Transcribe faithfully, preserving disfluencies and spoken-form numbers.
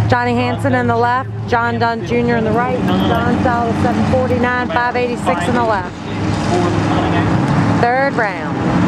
Johnny Hanson in the left, John Dunn Junior in the right, John Sal seven forty-nine, five eighty-six in the left. Third round.